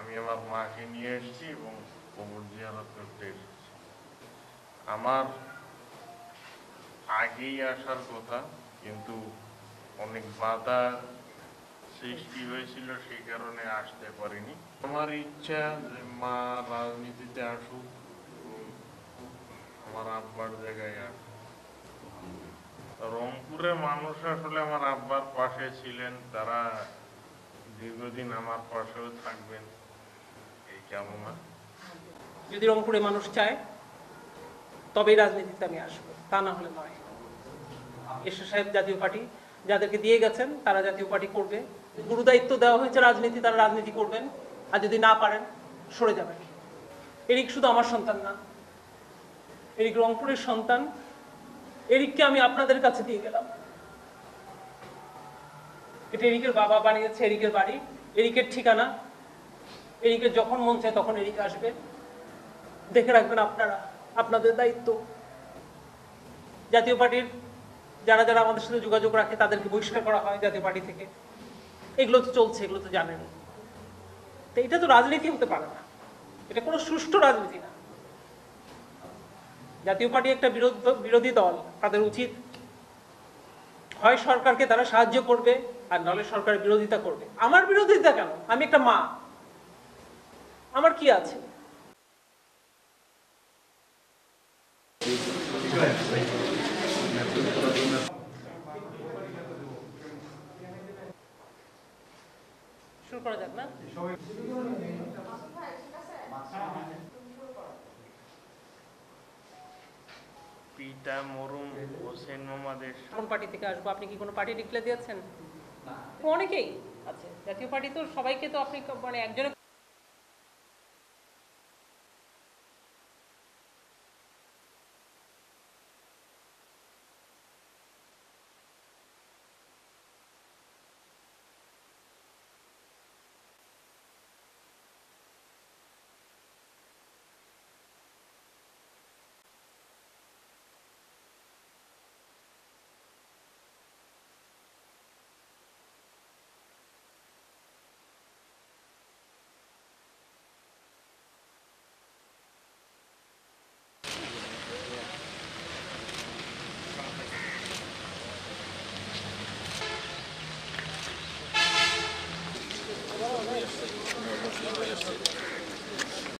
আমি আমার মাকে নিয়ে এসেছি এবং কবর জিয়ারত করতে এসেছি। আমার আগেই আসার কথা, কিন্তু অনেক বাধা সৃষ্টি হয়েছিল, সেই কারণে আসতে পারিনি। আমার ইচ্ছা যে মা রাজনীতিতে আসুক এবং আমার আব্বার জায়গায় আসুক। রংপুরের মানুষ আসলে আমার আব্বার পাশে ছিলেন, তারা দীর্ঘদিন আমার পাশেও থাকবেন এই কামনা। যদি রংপুরে মানুষ চায় তবেই রাজনীতিতে আমি আসবো, তা না হলে নয়। এরশাদ সাহেব জাতীয় পার্টি যাদেরকে দিয়ে গেছেন তারা জাতীয় পার্টি করবে, গুরুদায়িত্ব দেওয়া হয়েছে রাজনীতি, তারা রাজনীতি করবেন, আর যদি না পারেন সরে যাবেন। এরিক শুধু আমার সন্তান না, এরিক রংপুরের সন্তান। এরিককে আমি আপনাদের কাছে দিয়ে গেলাম। এটা এরিকের বাবা বানিয়েছে, এরিকের বাড়ি, এরিকের ঠিকানা। এরিকের যখন মন চায় তখন এরিক আসবে। দেখে রাখবেন আপনারা, আপনাদের দায়িত্ব। জাতীয় পার্টির যারা যারা আমাদের সাথে যোগাযোগ রাখে তাদেরকে বহিষ্কার করা হয় জাতীয় পার্টি থেকে। এগুলো তো চলছে, এগুলো তো জানেন। তো এটা তো রাজনীতি হতে পারে না, এটা কোনো সুষ্ঠু রাজনীতি না। জাতীয় পার্টি একটা বিরোধী দল, তাদের উচিত হয় সরকারকে তারা সাহায্য করবে, আর নাহলে সরকারের বিরোধিতা করবে। আমার বিরোধিতা কেন? আমি একটা মা, আমার কি আছে? শুরু করা যাক না? পিতা মরুম হোসেন মোহাম্মদের। কোন পার্টি থেকে আসবো? আপনি কি কোনো পার্টি ডিক্লেয়ার দিয়েছেন? অনেকেই আছে জাতীয় পার্টি, তো সবাইকে তো আপনি মানে একজনের